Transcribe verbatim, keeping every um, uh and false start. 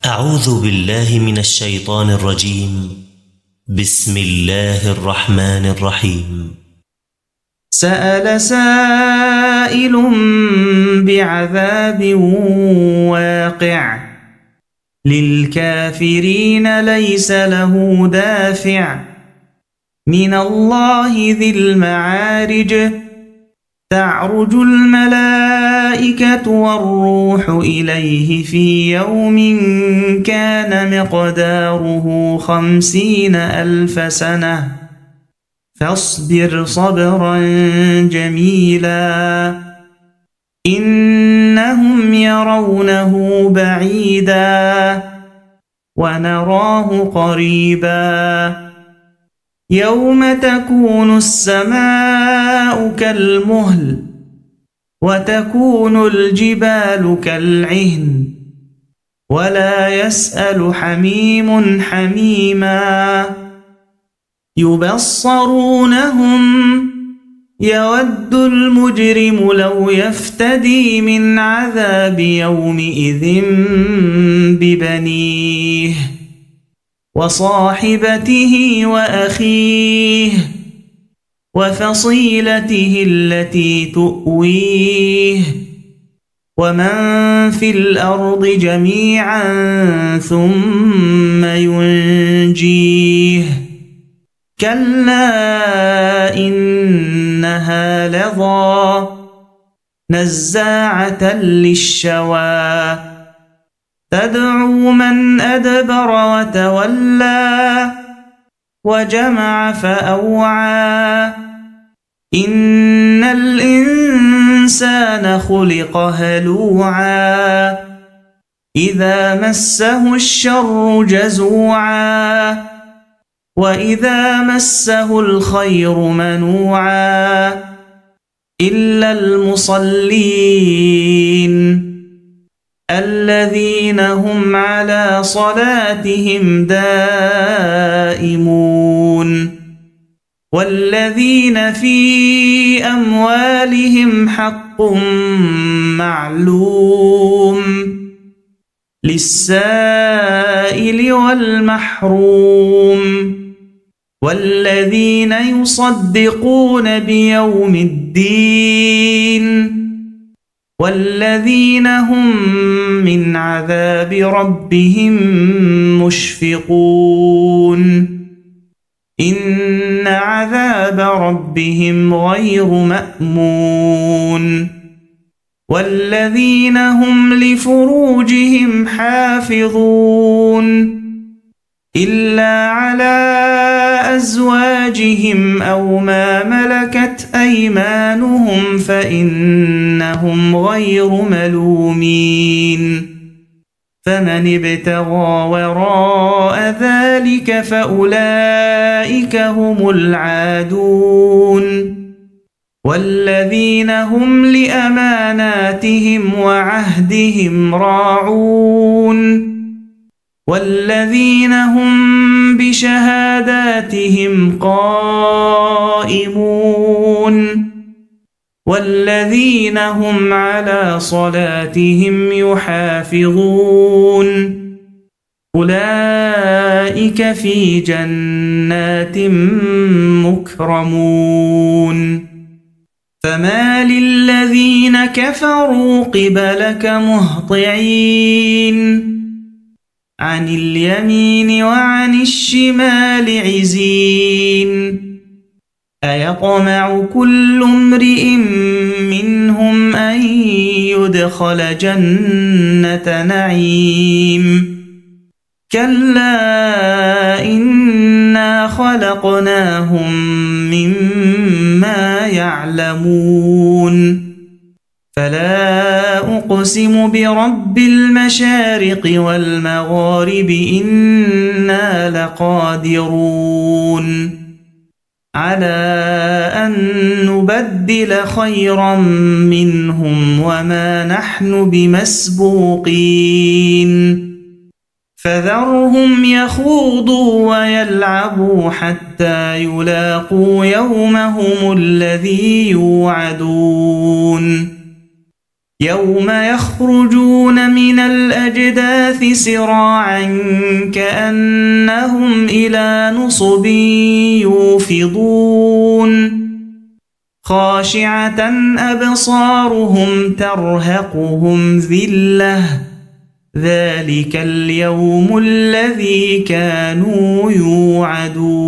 أعوذ بالله من الشيطان الرجيم. بسم الله الرحمن الرحيم. سأل سائل بعذاب واقع للكافرين ليس له دافع من الله ذي المعارج تعرج الملائكة والروح إليه في يوم كان مقداره خمسين ألف سنة فاصبر صبرا جميلا إنهم يرونه بعيدا ونراه قريبا يوم تكون السماء كالمهل وتكون الجبال كالعهن ولا يسأل حميم حميما يبصرونهم يود المجرم لو يفتدي من عذاب يومئذ ببنيه وصاحبته وأخيه وفصيلته التي تؤويه ومن في الأرض جميعا ثم ينجيه كلا إنها لظى نزاعة للشوى تدعو من أدبر وتولى وجمع فأوعى إن الإنسان خلق هلوعا إذا مسه الشر جزوعا وإذا مسه الخير منوعا إلا المصلين الذين هم على صلاتهم دائمون والذين في أموالهم حق معلوم للسائل والمحروم والذين يصدقون بيوم الدين والذين هم من عذاب ربهم مشفقون إن عذاب ربهم غير مأمون والذين هم لفروجهم حافظون إلا على أزواجهم أو ما ملكت أيمانهم فإنهم غير ملومين فمن ابتغى وراء ذلك فأولئك هم العادون والذين هم لأماناتهم وعهدهم راعون والذين هم بشهاداتهم قائمون والذين هم على صلاتهم يحافظون أولئك في جنات مكرمون فما للذين كفروا قبلك مهطعين عن اليمين وعن الشمال عزين أيطمع كل امرئ منهم أن يدخل جنة نعيم كلا إنا خلقناهم مما يعلمون فلا أقسم برب المشارق والمغارب إنا لقادرون على أن نبدل خيرا منهم وما نحن بمسبوقين فذرهم يخوضوا ويلعبوا حتى يلاقوا يومهم الذي يوعدون يوم يخرجون من الأجداث سراعا كأنهم إلى نصب يوفضون خاشعة أبصارهم ترهقهم ذلة ذلك اليوم الذي كانوا يوعدون